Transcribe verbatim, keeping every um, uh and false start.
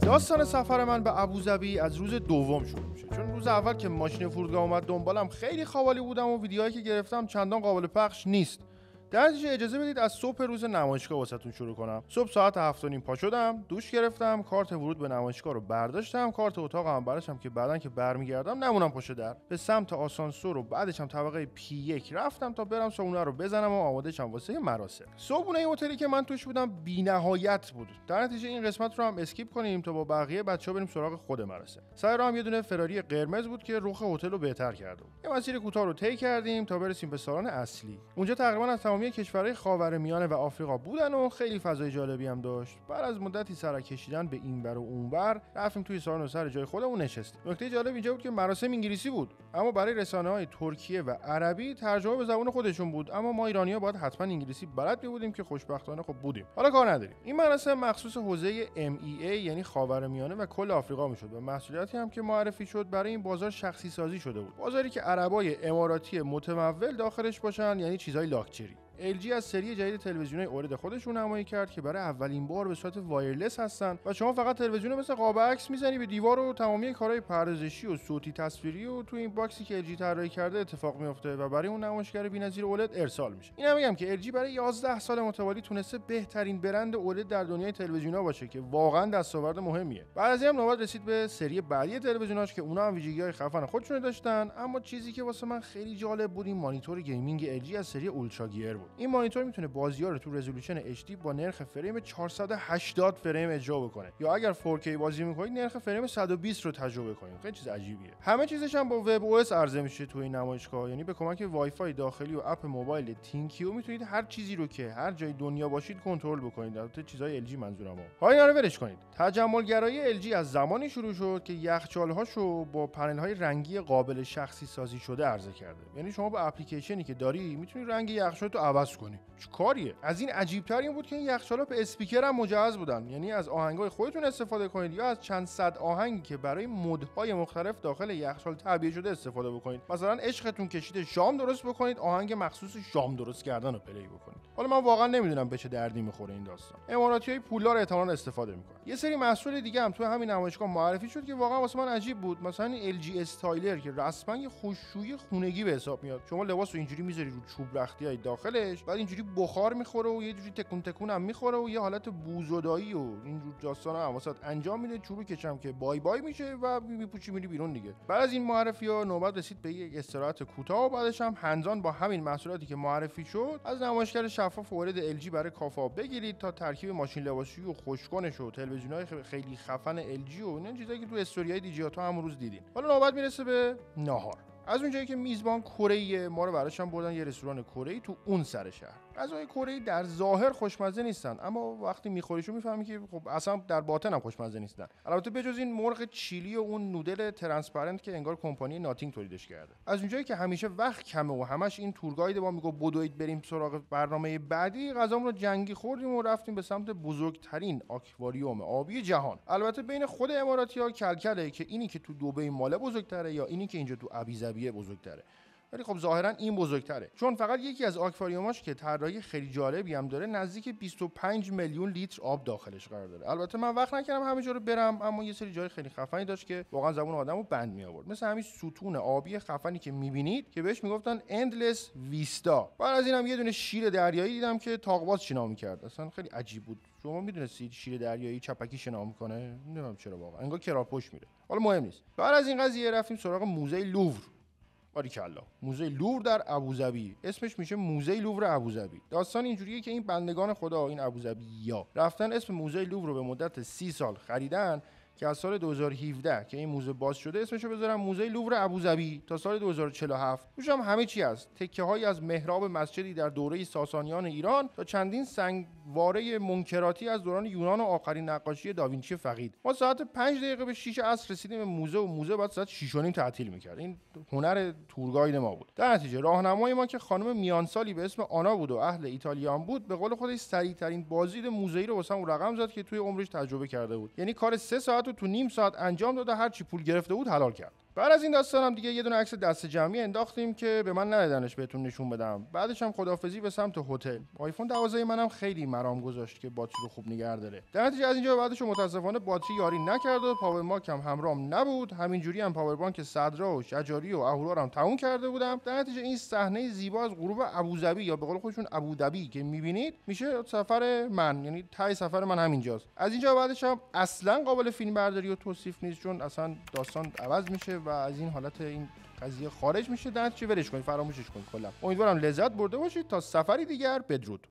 داستان سفر من به ابوظبی از روز دوم شروع میشه، چون روز اول که ماشین فرودگاه اومد دنبالم خیلی خوابالی بودم و ویدیوهایی که گرفتم چندان قابل پخش نیست. در نتیجه اجازه بدید از صبح روز نمایشگاه واسهتون شروع کنم. صبح ساعت هفت و نیم پا شدم، دوش گرفتم، کارت ورود به نمایشگاه رو برداشتم، کارت اتاقم برداشتم که بعدن که برمیگردم نمونم پشت در. به سمت آسانسور و بعدش هم طبقه پی یک رفتم تا برم صبحونه رو بزنم و آماده شم واسه مراسم. صبحونه هتلی که من توش بودم بی‌نهایت بود. در نتیجه این قسمت رو هم اسکیپ کنیم تا با بقیه بچه‌ها بریم سراغ خود مراسم. سر راه هم یه دونه فراری قرمز بود که رخ هتل رو بهتر کرده بود. یه مسیر کوتاه رو طی کردیم تا برسیم به سالن اصلی. اونجا تقریبا از تمامی کشورهای خاورمیانه و آفریقا بودن و خیلی فضای جالبی هم داشت. بعد از مدتی سر کشیدن به اینور و اونور رفتیم توی سالن و سر جای خودمون نشستیم. نکته جالب اینجا بود که مراسم انگلیسی بود، اما برای رسانه‌های ترکیه و عربی ترجمه به زبان خودشون بود، اما ما ایرانی‌ها باید حتما انگلیسی بلد بودیم که خوشبختانه خب بودیم. حالا کار نداریم. این مراسم مخصوص حوزه ام ای ای یعنی خاورمیانه و کل آفریقا میشد و محصولاتی هم که معرفی شد برای این بازار شخصی سازی شده بود. بازاری که عربای اماراتی متمول داخلش باشن، یعنی چیزای لاکچری. ال جی از سری جدید تلویزیونای اولد خودشون نمایی کرد که برای اولین بار به صورت وایرلس هستن و شما فقط تلویزیون مثل قاب عکس میزنی به دیوار و تمامی کارهای پردازشی و صوتی تصویری و تو این باکسی که ال جی طراحی کرده اتفاق میفته و برای اون نمایشگر بی‌نظیر اولد ارسال میشه. اینم میگم که ال جی برای یازده سال متوالی تونسته بهترین برند اولد در دنیای تلویزیونا باشه که واقعا دستاورد مهمیه. بعد از اینم نوبت رسید به سری بعدی تلویزیوناش که اونا هم ویژگی‌های خفن خودشون داشتن، اما چیزی که واسه من خیلی جالب بود این مانیتور گیمینگ ال جی از سری اولترا گیر بود. این مانیتور میتونه بازی‌ها رو تو رزولوشن اچ دی با نرخ فریم چهارصد و هشتاد فریم اجرا بکنه، یا اگر فور کی بازی می‌کنید نرخ فریم صد و بیست رو تجربه کنید. خیلی چیز عجیبیه. همه چیزش هم با وب او اس عرضه میشه تو این نمایشگاه، یعنی به کمک وای فای داخلی و اپ موبایل تینکیو میتونید هر چیزی رو که هر جای دنیا باشید کنترل بکنید. البته چیزای ال جی منظورمه. حالا اینا رو ولش کنید. تجمل گرایی ال جی از زمانی شروع شد که یخچال‌هاشو با پنل‌های رنگی قابل شخصی سازی شده عرضه کرده. یعنی شما با اپلیکیشنی که داری میتونی رنگ یخچالتو عوض کنی. چه کاریه؟ از این عجیب‌تر این بود که این یخچال‌ها به اسپیکر هم مجهز بودن، یعنی از آهنگای خودتون استفاده کنید یا از چند صد آهنگی که برای مودهای مختلف داخل یخچال تعبیه شده استفاده بکنید. مثلا عشقتون کشیده شام درست بکنید، آهنگ مخصوص شام درست کردن رو پلی بکنید. حالا من واقعا نمیدونم به چه دردی میخوره این داستان. اماراتیای پولدار احتمالاً استفاده میکنن. یه سری محصول دیگه هم تو همین نمایشگاه معرفی شد که واقعا واسه من عجیب بود. مثلا ال جی استایلر که رسما یه خوش‌شویی خونگی به حساب میاد. شما لباس رو اینجوری میذاری رو چوب رختیای داخلش، بعد اینجوری بخار میخوره و یه جوری تکون تکون هم میخوره و یه حالت بوزودایی و اینجور داستانا هم واسط انجام میده. چوبو کشم که بای بای میشه و میپوچی میری بیرون دیگه. بعد از این معرفی‌ها نوبت رسید به یک استراحت کوتاه و بعدش هم هنزان با همین محصولاتی که معرفی شد از نمایشگر شفاف وارد ال جی برای کافا بگیرید تا ترکیب ماشین لباسی و خوشکنش و تلویزیون‌های خیلی خفن ال جی و اینا چیزایی که تو استوریای دیجیاتو همون روز دیدین. حالا نوبت میرسه به ناهار. از اونجایی که میزبان کره‌ای ما رو براش هم بردن یه رستوران کره‌ای تو اون سر شهر. غذای کره‌ای در ظاهر خوشمزه نیستن، اما وقتی میخوریشو میفهمی که خب اصلا در باطن هم خوشمزه نیستن. البته بجز این مرغ چیلی و اون نودل ترانسپرنت که انگار کمپانی ناتینگ تولیدش کرده. از اونجایی که همیشه وقت کمه و همش این تورگاید ما میگه بدوید بریم سراغ برنامه بعدی، غذامون رو جنگی خوردیم و رفتیم به سمت بزرگترین آکواریوم آبی جهان. البته بین خود اماراتی‌ها کلکله که اینی که تو دبی ماله بزرگتره یا اینی که اینجا تو ابوظبی بزرگتره. ولی خب ظاهرا این بزرگتره، چون فقط یکی از آکواریوماش که طراحی خیلی جالبی هم داره نزدیک بیست و پنج میلیون لیتر آب داخلش قرار داره. البته من وقت نکردم همه جا رو برم، اما یه سری جای خیلی خفنی داشت که واقعا زبون آدمو بند می آورد، مثل همین ستون آبی خفنی که میبینید که بهش میگفتن اندلس ویستا. بعد از اینم یه دونه شیر دریایی دیدم که تاقواز شنا می‌کرد. اصلا خیلی عجیب بود. شما میدونستید شیر دریایی چپکی شنا میکنه؟ نمیدونم چرا واقعا، انگار کرارپشت میره. حالا مهم نیست. بعد از این قضیه رفتیم سراغ موزه لوور. باریکلا، موزه لوور در ابوظبی. اسمش میشه موزه لوور ابوظبی. داستان اینجوریه که این بندگان خدا، این ابوظبی‌ها رفتن اسم موزه لوور رو به مدت سی سال خریدن که از سال دو هزار و هفده که این موزه باز شده اسمشو بذارن موزه لوور ابوظبی تا سال دو هزار و چهل و هفت. توش هم همه چی هست. تکه‌هایی از محراب مسجدی در دوره ساسانیان ایران تا چندین سنگواره منکراتی از دوران یونان و آخرین نقاشی داوینچی فقید. ما ساعت پنج دقیقه به شش عصر رسیدیم به موزه و موزه بعد ساعت شش و نیم تعطیل می‌کرد. این هنر تورگاید ما بود. در نتیجه راهنمای ما که خانم میانسالی به اسم آنا بود و اهل ایتالیان بود، به قول خودش سریع‌ترین بازدید موزه‌ای رو واسم رقم زد که توی عمرش تجربه کرده بود. یعنی کار سه ساعت تو نیم ساعت انجام داد و هر چی پول گرفته بود حلال کرد. بعد از این داستانم دیگه یه دونه عکس دست جمعی انداختیم که به من ندادنش بهتون نشون بدم. بعدش هم خدافظی به سمت هتل. آیفون دوازده منم خیلی مرام گذاشت که باتری رو خوب نگه داره. در نتیجه از اینجا بعدش متاسفانه باتری یاری نکرد و پاور بانک هم همراهم نبود. همینجوری هم پاور بانک صدرا و شجاری و اهورا هم تموم کرده بودم. در نتیجه این صحنه زیبا از غروب ابوظبی یا به قول خودشون ابودبی که میبینید میشه سفر من، یعنی تای سفر من همینجاست. از اینجا بعدش هم اصلا قابل فیلم برداری و توصیف نیست، چون اصلا داستان عوض میشه و از این حالت این قضیه خارج میشه. در چی ولش کنید، فراموشش کنید کلا. امیدوارم لذت برده باشید. تا سفری دیگر، بدرود.